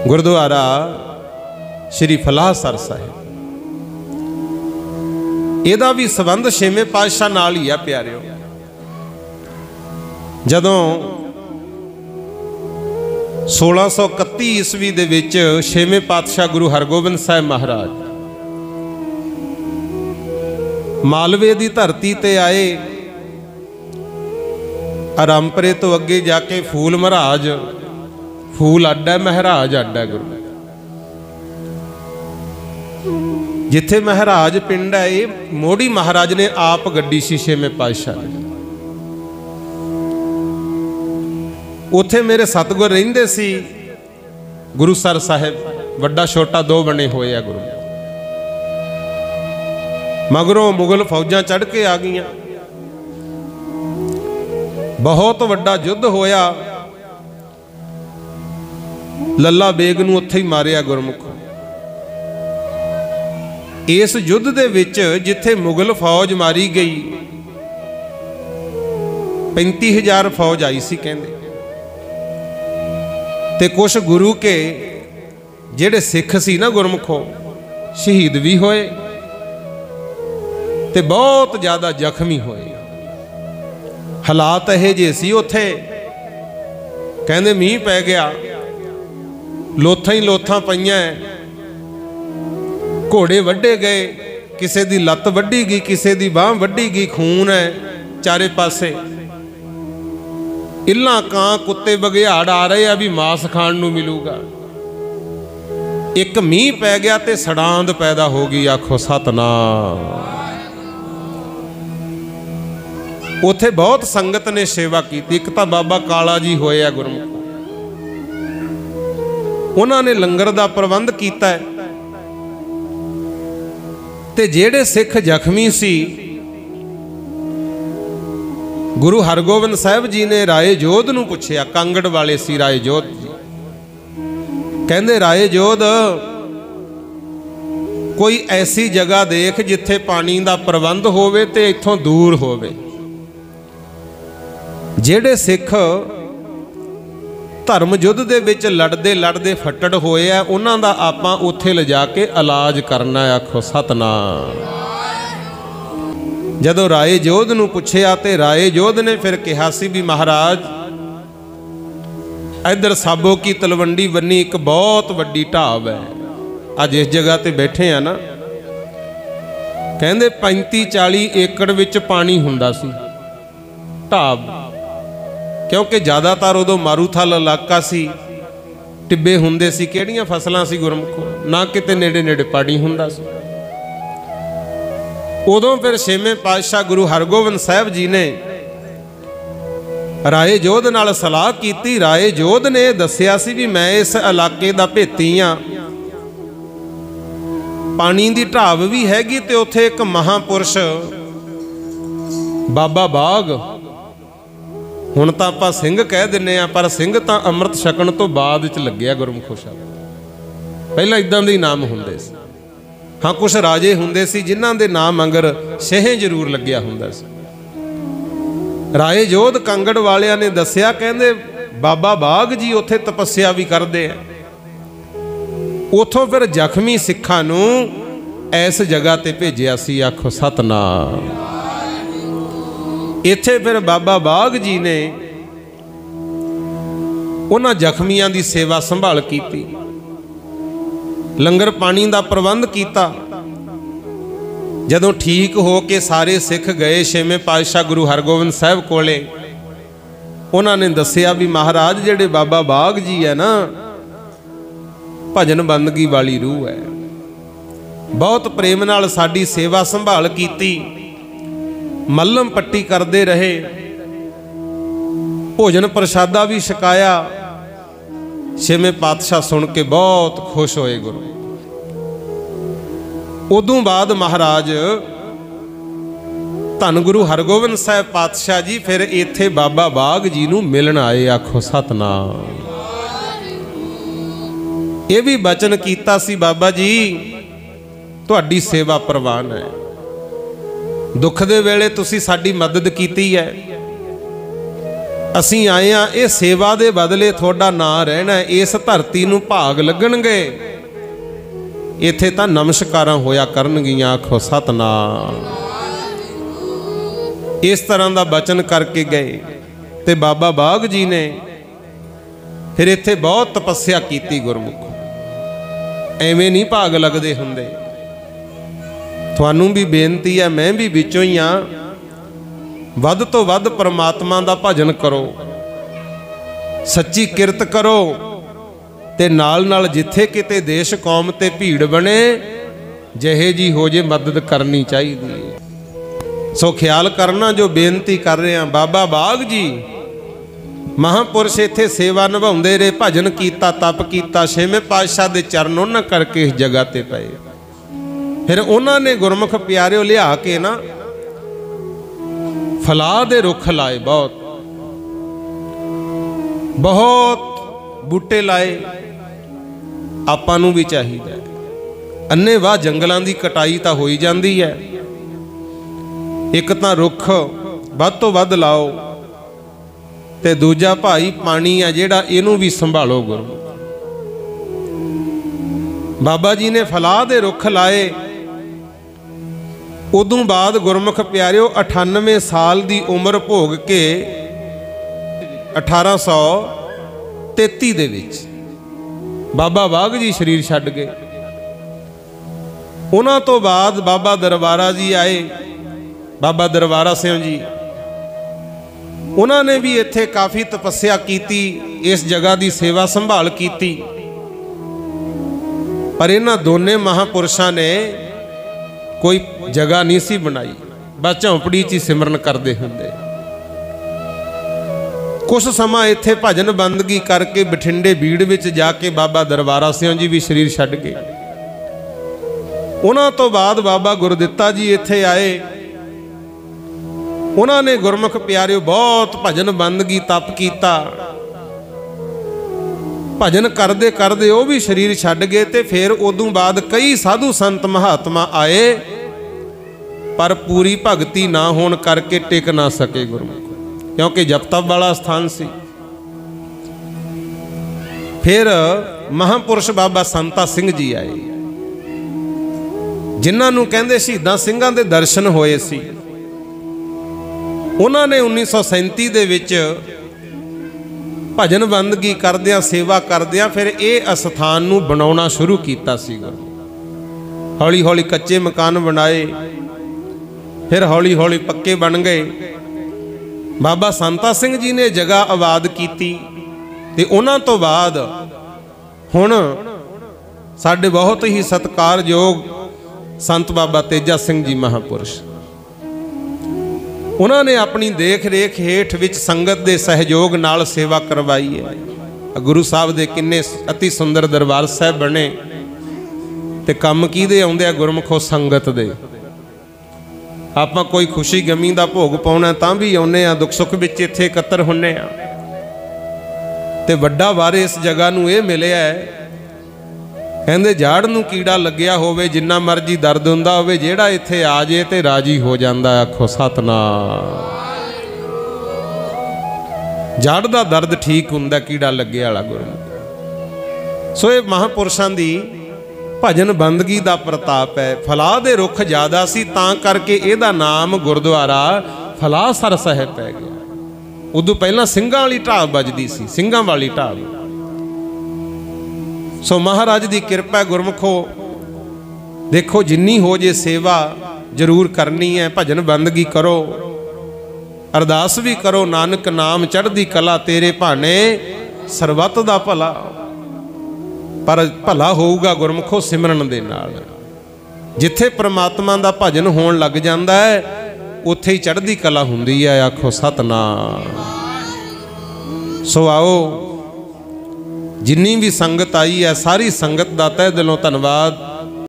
गुरुद्वारा श्री फलाहसर साहिब, ਇਹਦਾ भी संबंध छेवें पातशाह नाल ही आ प्यारिओ। जदों 1631 ईस्वी दे विच छेवें पातशाह गुरु हरगोबिंद साहिब महाराज मालवे की धरती ते आए, आरामपुरे तो अगे जाके फूल महाराज, फूल अड्ड है, महराज अड्ड है। गुरु जिथे महराज पिंड है, ये मोड़ी महाराज ने आप गड्डी सी छेवें पातशाह ने। उथे मेरे सतगुर रहिंदे सी गुरुसर साहिब, वड्डा छोटा दो बने हुए आ। गुरु मगरों मुगल फौजां चढ़ के आ गईयां, बहुत वड्डा युद्ध होया, लल्ला बेग नूं उत्थे ही मारिया गुरमुख। इस युद्ध दे विच जिथे मुगल फौज मारी गई, 35,000 फौज आई सी कहंदे, ते कुछ गुरु के जेड़े सिख सी ना गुरमुखो, शहीद भी होए ते बहुत ज़्यादा जख्मी होए। हालात यह जे सी उत्थे, कहंदे मीह पै गया, लोथां ही लोथां पईयां, घोड़े वड्डे गए, किसे दी लत्त वड्डी गई, किसे दी बांह वड्डी गई, खून है चारे पासे। इल्लां कां कुत्ते बघियाड़ आ रहे हैं भी मांस खाण नूं मिलूगा। एक मीह पै गया ते सड़ांद पैदा हो गई। आखो सतनाम। उथे बहुत संगत ने सेवा की। एक तो बाबा काला जी होए आ गुरमुख, उन्होंने लंगर का प्रबंध किया है। ते जेड़े सिख जख्मी सी, गुरु हरगोबिंद साहिब जी ने राय जोध नूं पुछया, कांगड़ वाले सी राय जोध जी, कहंदे राय जोध कोई ऐसी जगह देख जिथे पानी का प्रबंध होवे ते इत्थों दूर होवे। जेड़े सिख धर्म युद्ध दे विच लड़दे लड़दे फट्टड़ होए आ, उन्हां दा आपां उत्थे लिजा के इलाज करना। आखो सतनाम। जदों राय जोध नूं पुछया ते राय जोध ने फिर कहा सी भी महाराज, इधर साबो की तलवंडी बन्नी एक बहुत वड्डी ढाब है, अज इस जगह ते बैठे हैं ना, कहंदे 35-40 एकड़ विच पानी हुंदा सी ढाब, क्योंकि ज़्यादातर उदों मारूथल इलाका सी, टिब्बे हुंदे सी, किहड़ियां फसलां सी गुरमुखो, ना किते नेड़े नेड़े पानी हुंदा सी। उदों फिर छेवें पातशाह गुरु हरगोबिंद साहिब जी ने राय जोध नाल सलाह कीती। राय जोध ने दस्सिया सी भी मैं इस इलाके दा भेती हाँ, पानी दी ढाब भी हैगी ते उत्थे एक महापुरुष बाबा बाग, हुण तां आपां सिंह कह दिंने आ, पर सिंह तां अमृत छकण तो बाद च लग्गिआ गुरमुखो साहब। पहलां इदां दे नाम हुंदे सी। हाँ, कुछ राजे हुंदे सी जिन्हां दे नाम अंगर छेह जरूर लग्गिआ हुंदा सी। राय जोध कांगड़ वालियां ने दस्सिया, कहंदे बाबा बाग जी उत्थे तपस्या भी करदे आ। उथों फिर जख्मी सिखां नूं इस जगह ते भेजिआ सी। आखो सतनाम। इत्थे फिर बाबा बाग जी ने उन्हां जख्मियां दी सेवा संभाल कीती, लंगर पानी का प्रबंध किया। जदों ठीक हो के सारे सिख गए छेवें पातशाह गुरु हरगोबिंद साहिब कोले, उन्होंने दस्सिया भी महाराज जेड़े बाबा बाग जी है ना, भजन बंदगी वाली रूह है, बहुत प्रेम नाल साडी सेवा संभाल कीती, मल्लम पट्टी करते रहे, भोजन प्रसादा भी छकाया। छेवें पातशाह सुन के बहुत खुश होए गुरु। उदों बाद महाराज धन गुरु हरगोबिंद साहिब पातशाह जी फिर इत्थे बाबा बाग जी नूं मिलन आए। आखो सतनाम। ये भी बचन कीता सी, बाबा जी तुहाडी सेवा प्रवान है, दुख दे वेले तुसी साडी मदद कीती है, असीं आए हाँ ये सेवा दे बदले थोड़ा ना रहना, इस धरती नूं भाग लगणगे, इत्थे तां नमस्कारां होया करनगियां। आखो सतनाम। इस तरह का बचन करके गए ते बाबा बाग जी ने फिर इत्थे बहुत तपस्या की। गुरमुख एवें नहीं भाग लगते हुंदे। तुहानूं भी बेनती है, मैं भी विचों ही हाँ, वध तो वध परमात्मा दा भजन करो, सच्ची किरत करो, ते नाल नाल जिथे किते देश कौम ते भीड़ बने, जहे जी हो जे मदद करनी चाहिए। सो ख्याल करना जो बेनती कर रहे हैं। बाबा बाग जी महापुरुष इत्थे सेवा निभाउंदे रहे, भजन कीता, तप कीता, छेवें पातशाह दे चरण उन्हां करके इस जगह ते पए। फिर उन्होंने गुरमुख प्यारिओ लिया के ना फलाह दे रुख लाए, बहुत बहुत बूटे लाए। आपां नूं भी चाहिए, अन्ने वाह जंगलों की कटाई तो हो ही जाती है। एक तो रुख वध तो वध लाओ, ते दूजा भाई पानी है जिहड़ा इहनूं भी संभालो। गुरु बाबा जी ने फलाह दे रुख लाए। उदों बाद गुरमुख प्यारिओ 98 साल की उम्र भोग के 1833 दे विच बाबा बाग जी शरीर छड्ड गए। उन्हां तो बाद बाबा दरबारा जी आए, बाबा दरबारा सिंह जी, उन्होंने भी इत्थे काफ़ी तपस्या की, इस जगह की सेवा संभाल की। पर इन्हां दोने महापुरुषों ने कोई जगह नहीं सी बनाई, बस झोंपड़ी च ही सिमरन करते होंदे। कुछ समा इत्थे भजन बंदगी करके बठिंडे बीड़ विच जाके बाबा दरबारा सिंह जी भी शरीर छड्ड गए। उन्हां तो बाद बाबा गुरदित्ता जी इत्थे आए। उन्होंने गुरमुख प्यारिओ बहुत भजन बंदगी तप कीता। भजन करते करते वो भी शरीर छड्ड गए। तो फिर उदों बाद कई साधु संत महात्मा आए, पर पूरी भगती ना होने करके टिक ना सके गुरमुख, क्योंकि जप तप वाला स्थान सी। फिर महापुरुष बाबा संता सिंह जी आए, जिन्होंने कहते शहीदां सिंघां दे दर्शन होए सी। उन्होंने 1937 दे विच भजन बंदगी करदियां सेवा करदियां फिर ये अस्थान नूं बनाउणा शुरू कीता सी। हौली हौली कच्चे मकान बनाए, फिर हौली हौली पक्के बन गए। बाबा संता सिंह जी ने जगह आबाद की, ते उन्हां तो बाद हुण साडे बहुत ही सत्कारयोग संत बाबा तेजा सिंह जी महापुरुष, उन्होंने अपनी देख रेख हेठ विच संगत के सहयोग नाल सेवा करवाई है। गुरु साहब दे किन्ने अति सुंदर दरबार साहब बने, ते कम किहदे आउंदे आ गुरमुखो संगत दे। आपां कोई खुशी गमी का भोग पाउणा तां भी आउणे आ, दुख सुख विच इत्थे इकत्तर हुन्ने आ। ते वड्डा वारे इस जगह नूं इह मिलिआ है, कहंदे झाड़ नूं कीड़ा लग्या होवे, जिन्ना मर्जी दर्द हुंदा होवे, जिहड़ा इत्थे आ जे ते राजी हो जांदा। आखो सतनाम। झाड़ दा दर्द ठीक हुंदा, कीड़ा लगे वाला गुरु। सो ये महापुरुषां दी भजन बंदगी दा प्रताप है। फलाह दे रुख ज्यादा सी, तां करके इहदा नाम गुरुद्वारा फलाह सर साहिब पै गया। उदों पहलां ਸਿੰਘਾਂ वाली ढाब बजदी सी, ਸਿੰਘਾਂ वाली ढाब। सो महाराज की किरपा गुरमुखो, देखो जिन्नी हो जे सेवा जरूर करनी है। भजन बंदगी करो, अरदास भी करो, नानक नाम चढ़दी कला, तेरे भाने सरबत दा भला। पर भला होऊगा गुरमुखो सिमरन दे नाल। जिथे परमात्मा दा भजन होण लग जांदा है, उत्थे ही चढ़दी कला हुंदी है। आखो सतनाम। सो आओ, जिन्नी भी संगत आई है, सारी संगत दा तहे दिलों धन्नवाद।